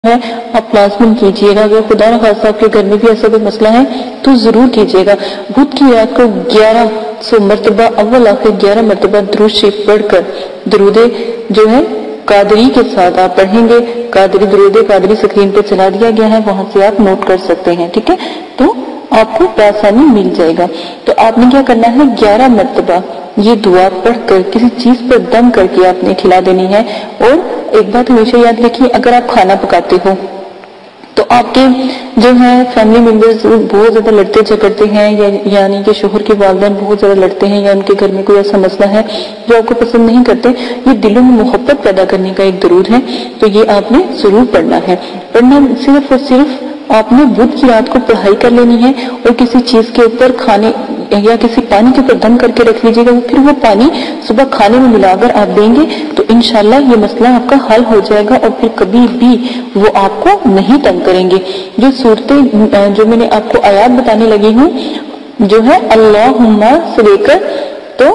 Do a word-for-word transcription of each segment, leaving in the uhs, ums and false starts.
ہے آپ لازمن کیجیے گا. اگر خدا نہ خاصہ آپ کے گھر میں بھی ایسا کوئی مسئلہ ہے تو ضرور کیجیے گا. بدھ کی رات کو گیارہ سو مرتبہ اول آخر گیارہ مرتبہ درود شریف پڑھ کر درود جو ہے قادری کے ساتھ آپ پڑھیں گے. قادری درود قادری اسکرین پہ چلا دیا گیا ہے, وہاں سے آپ نوٹ کر سکتے ہیں. ٹھیک ہے, تو آپ کو آسانی مل جائے گا. تو آپ نے کیا کرنا ہے, گیارہ مرتبہ یہ دعا پڑھ کر کسی چیز پر دم کر کے آپ نے کھلا دینی ہے. اور ایک بات ہمیشہ یاد رکھیے, اگر آپ کھانا پکاتے ہو تو آپ کے جو ہے فیملی ممبرز بہت زیادہ لڑتے جھگڑتے ہیں, یا یعنی کہ شوہر کے والدین بہت زیادہ لڑتے ہیں, یا ان کے گھر میں کوئی ایسا مسئلہ ہے جو آپ کو پسند نہیں کرتے, یہ دلوں میں محبت پیدا کرنے کا ایک درود ہے. تو یہ آپ نے ضرور پڑھنا ہے. پڑھنا صرف اور صرف آپ نے بدھ کی رات کو پڑھائی کر لینی ہے, اور کسی چیز کے اوپر کھانے یا کسی پانی کے اوپر دم کر کے رکھ لیجیے گا. پھر وہ پانی صبح کھانے میں ملا کر آپ دیں گے تو انشاءاللہ یہ مسئلہ آپ کا حل ہو جائے گا, اور پھر کبھی بھی وہ آپ کو نہیں تنگ کریں گے. جو صورتیں جو میں نے آپ کو آیات بتانے لگی ہوں جو ہے اللہم سے لے کر تو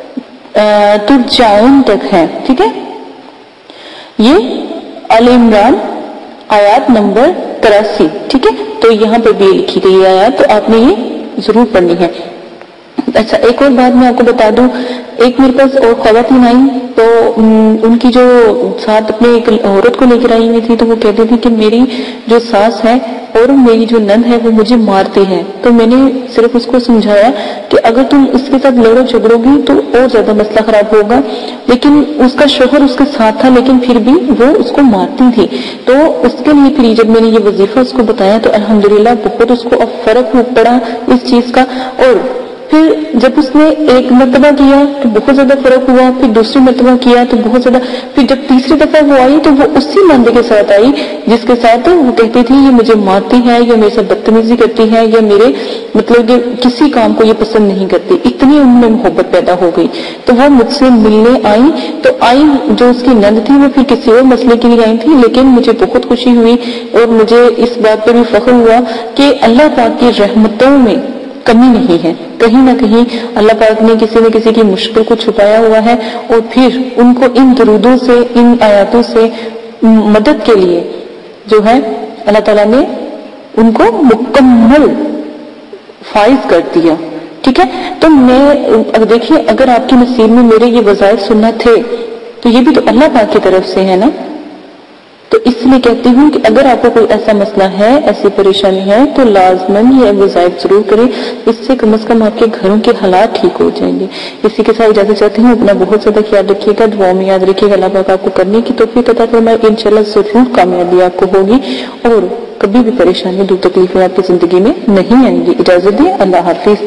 ترجعون تک ہے, ٹھیک ہے, یہ آل عمران آیات نمبر تراسی. ٹھیک ہے, تو یہاں پہ بھی لکھی گئی آیات, تو آپ نے یہ ضرور پڑھنی ہے. اچھا, ایک اور بات میں آپ کو بتا دوں, ایک میرے پاس اور خواتین آئیں تو ان کی جو ساتھ اپنے ایک عورت کو لے کر آئی ہوئی تھی, تو وہ کہتی تھی کہ میری جو ساس ہے اور میری جو نند ہے وہ مجھے مارتی ہے. تو میں نے صرف اس کو سمجھایا کہ اگر تم اس کے ساتھ لڑو جھگڑو گی تو اور زیادہ مسئلہ خراب ہوگا. لیکن اس کا شوہر اس کے ساتھ تھا, لیکن پھر بھی وہ اس کو مارتی تھی. تو اس کے لیے پھر جب میں نے یہ وظیفہ اس کو بتایا تو الحمدللہ بہت اس کو اب فرق پڑا اس چیز کا. اور پھر جب اس نے ایک مرتبہ کیا تو بہت زیادہ فرق ہوا, پھر دوسری مرتبہ کیا تو بہت زیادہ, پھر جب تیسری دفعہ وہ آئی تو وہ اسی بندے کے ساتھ آئی جس کے ساتھ وہ کہتی تھی یہ مجھے مارتی ہے, یا میرے ساتھ بدتمیزی کرتی ہے, یا میرے مطلب کہ کسی کام کو یہ پسند نہیں کرتی. اتنی ان میں محبت پیدا ہو گئی. تو وہ مجھ سے ملنے آئی, تو آئی جو اس کی نند تھی وہ پھر کسی اور مسئلے کے لیے آئی تھی, لیکن مجھے بہت خوشی ہوئی اور مجھے اس بات پر بھی فخر ہوا کہ اللہ پاک کی رحمتوں میں کمی نہیں ہے. کہیں نہ کہیں اللہ پاک نے کسی نہ کسی کی مشکل کو چھپایا ہوا ہے, اور پھر ان کو ان درودوں سے ان آیاتوں سے مدد کے لیے جو ہے اللہ تعالیٰ نے ان کو مکمل فائز کر دیا. ٹھیک ہے, تو میں دیکھیے اگر آپ کے نصیب میں میرے یہ وظائف سننا تھے تو یہ بھی تو اللہ پاک کی طرف سے ہے نا. تو اس لیے کہتی ہوں کہ اگر آپ کو کوئی ایسا مسئلہ ہے, ایسی پریشانی ہے, تو لازماً یہ وظائف ضرور کریں. اس سے کم از کم آپ کے گھروں کے حالات ٹھیک ہو جائیں گے. اسی کے ساتھ اجازت چاہتی ہوں, اپنا بہت زیادہ خیال رکھیے گا, دعاؤں میں یاد رکھیے گا. اللہ پاک آپ کو کرنے کی توفیق عطا فرمائے. انشاءاللہ ضرور کامیابی آپ کو ہوگی, اور کبھی بھی پریشانی دو تکلیفیں آپ کی زندگی میں نہیں آئیں گی. اجازت دیں, اللہ حافظ.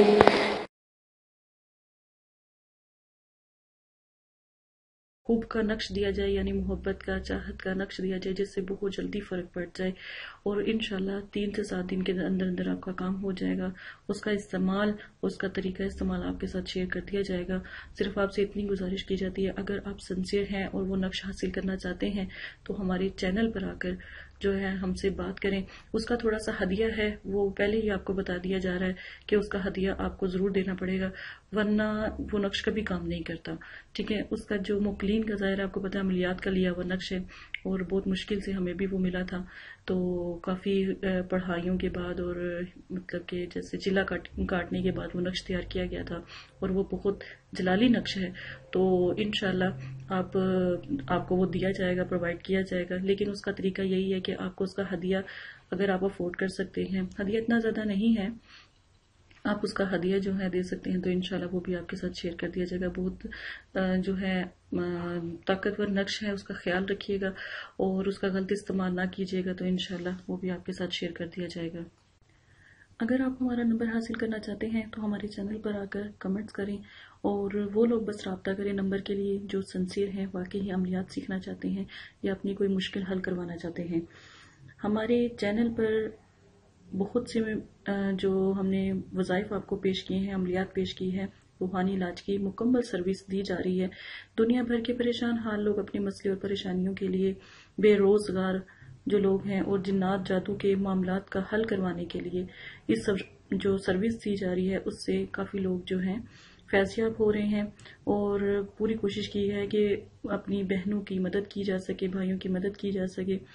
خوب کا نقش دیا جائے, یعنی محبت کا, چاہت کا نقش دیا جائے, جس سے بہت جلدی فرق پڑ جائے, اور انشاءاللہ تین سے سات دن کے اندر اندر آپ کا کام ہو جائے گا. اس کا استعمال, اس کا طریقہ استعمال آپ کے ساتھ شیئر کر دیا جائے گا. صرف آپ سے اتنی گزارش کی جاتی ہے, اگر آپ سنسیئر ہیں اور وہ نقش حاصل کرنا چاہتے ہیں تو ہمارے چینل پر آ کر جو ہے ہم سے بات کریں. اس کا تھوڑا سا ہدیہ ہے, وہ پہلے ہی آپ کو بتا دیا جا رہا ہے کہ اس کا ہدیہ آپ کو ضرور دینا پڑے گا, ورنہ وہ نقش کبھی کام نہیں کرتا. ٹھیک ہے, اس کا جو مقلین کا ظاہر ہے آپ کو پتا ہے عملیات کا لیا ہوا نقش ہے, اور بہت مشکل سے ہمیں بھی وہ ملا تھا. تو کافی پڑھائیوں کے بعد اور مطلب کہ جیسے چلا کاٹنے کے بعد وہ نقش تیار کیا گیا تھا, اور وہ بہت جلالی نقش ہے. تو انشاءاللہ آپ آپ کو وہ دیا جائے گا, پرووائڈ کیا جائے گا. لیکن اس کا طریقہ یہی ہے کہ آپ کو اس کا ہدیہ اگر آپ افورڈ کر سکتے ہیں, ہدیہ اتنا زیادہ نہیں ہے, آپ اس کا ہدیہ جو ہے دے سکتے ہیں, تو انشاءاللہ وہ بھی آپ کے ساتھ شیئر کر دیا جائے گا. بہت جو ہے طاقتور نقش ہے, اس کا خیال رکھیے گا اور اس کا غلط استعمال نہ کیجیے گا, تو انشاءاللہ وہ بھی آپ کے ساتھ شیئر کر دیا جائے گا. اگر آپ ہمارا نمبر حاصل کرنا چاہتے ہیں تو ہمارے چینل پر آ کر کمنٹس کریں, اور وہ لوگ بس رابطہ کریں نمبر کے لیے جو سنسیئر ہیں, واقعی عملیات سیکھنا چاہتے ہیں یا اپنی کوئی مشکل حل کروانا چاہتے ہیں. ہمارے چینل پر بہت سے جو ہم نے وظائف آپ کو پیش کیے ہیں, عملیات پیش کی ہے, روحانی علاج کی مکمل سروس دی جا رہی ہے. دنیا بھر کے پریشان حال لوگ اپنے مسئلے اور پریشانیوں کے لیے, بے روزگار جو لوگ ہیں اور جنات جادو کے معاملات کا حل کروانے کے لیے اس جو سروس دی جا رہی ہے اس سے کافی لوگ جو ہیں فیضیاب ہو رہے ہیں. اور پوری کوشش کی ہے کہ اپنی بہنوں کی مدد کی جا سکے, بھائیوں کی مدد کی جا سکے,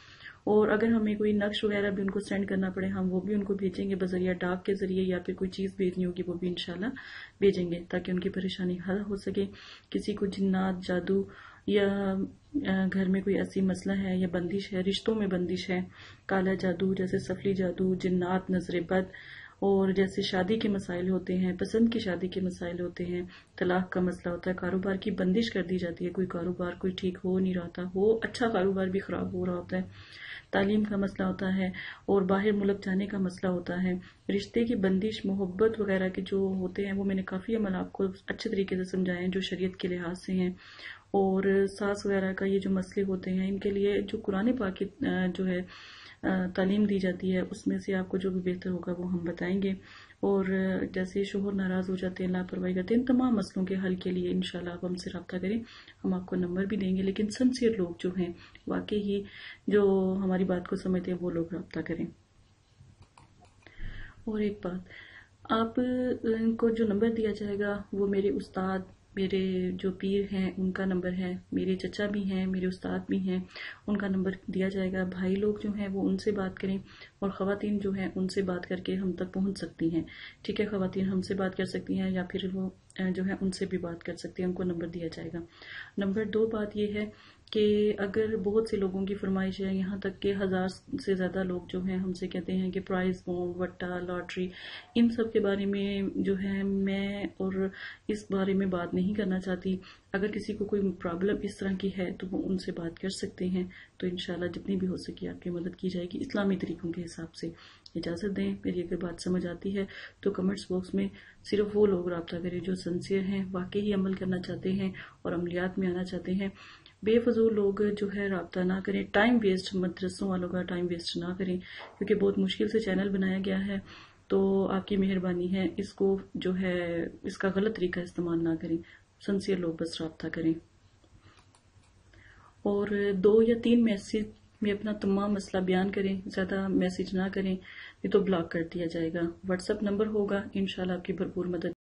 اور اگر ہمیں کوئی نقش وغیرہ بھی ان کو سینڈ کرنا پڑے ہم وہ بھی ان کو بھیجیں گے بذریعہ ڈاک کے ذریعے، یا پھر کوئی چیز بھیجنی ہوگی وہ بھی انشاءاللہ بھیجیں گے تاکہ ان کی پریشانی حل ہو سکے. کسی کو جنات، جادو یا گھر میں کوئی ایسی مسئلہ ہے یا بندش ہے، رشتوں میں بندش ہے، کالا جادو جیسے سفلی جادو، جنات، نظر بد، اور جیسے شادی کے مسائل ہوتے ہیں، پسند کی شادی کے مسائل ہوتے ہیں، طلاق کا مسئلہ ہوتا ہے، کاروبار کی بندش کر دی جاتی ہے، کوئی کاروبار کوئی ٹھیک ہو نہیں رہا تھا، وہ اچھا کاروبار بھی خراب ہو رہا ہوتا ہے، تعلیم کا مسئلہ ہوتا ہے، اور باہر ملک جانے کا مسئلہ ہوتا ہے، رشتے کی بندش، محبت وغیرہ کے جو ہوتے ہیں وہ میں نے کافی عمل آپ کو اچھے طریقے سے سمجھائے ہیں جو شریعت کے لحاظ سے ہیں. اور ساس وغیرہ کا یہ جو مسئلے ہوتے ہیں ان کے لیے جو قرآن پاک کی جو ہے تعلیم دی جاتی ہے اس میں سے آپ کو جو بھی بہتر ہوگا وہ ہم بتائیں گے. اور جیسے شوہر ناراض ہو جاتے ہیں، لاپرواہی کرتے ہیں، ان تمام مسئلوں کے حل کے لیے انشاءاللہ آپ ہم سے رابطہ کریں. ہم آپ کو نمبر بھی دیں گے، لیکن سنسیئر لوگ جو ہیں واقعی ہی جو ہماری بات کو سمجھتے ہیں وہ لوگ رابطہ کریں. اور ایک بات، آپ کو جو نمبر دیا جائے گا وہ میرے استاد، میرے جو پیر ہیں ان کا نمبر ہے، میرے چچا بھی ہیں، میرے استاد بھی ہیں، ان کا نمبر دیا جائے گا. بھائی لوگ جو ہیں وہ ان سے بات کریں، اور خواتین جو ہیں ان سے بات کر کے ہم تک پہنچ سکتی ہیں. ٹھیک ہے، خواتین ہم سے بات کر سکتی ہیں یا پھر وہ جو ہے ان سے بھی بات کر سکتی ہیں، ان کو نمبر دیا جائے گا. نمبر دو بات یہ ہے کہ اگر بہت سے لوگوں کی فرمائش ہے، یہاں تک کہ ہزار سے زیادہ لوگ جو ہیں ہم سے کہتے ہیں کہ پرائز بونڈ، وٹا، لاٹری، ان سب کے بارے میں جو ہے میں اور اس بارے میں بات نہیں کرنا چاہتی. اگر کسی کو کوئی پرابلم اس طرح کی ہے تو وہ ان سے بات کر سکتے ہیں، تو انشاءاللہ جتنی بھی ہو سکے آپ کی مدد کی جائے گی اسلامی طریقوں کے حساب سے. اجازت دیں، میری اگر بات سمجھ آتی ہے تو کمنٹس باکس میں صرف وہ لوگ رابطہ کریں جو سنسیئر ہیں، واقعی عمل کرنا چاہتے ہیں اور عملیات میں آنا چاہتے ہیں. بے فضول لوگ جو ہے رابطہ نہ کریں، ٹائم ویسٹ، مدرسوں والوں کا ٹائم ویسٹ نہ کریں، کیونکہ بہت مشکل سے چینل بنایا گیا ہے. تو آپ کی مہربانی ہے اس کو جو ہے اس کا غلط طریقہ استعمال نہ کریں، سنسیئر لوگ بس رابطہ کریں. اور دو یا تین میسج میں اپنا تمام مسئلہ بیان کریں، زیادہ میسج نہ کریں، یہ تو بلاک کر دیا جائے گا. واٹس ایپ نمبر ہوگا، انشاءاللہ آپ کی بھرپور مدد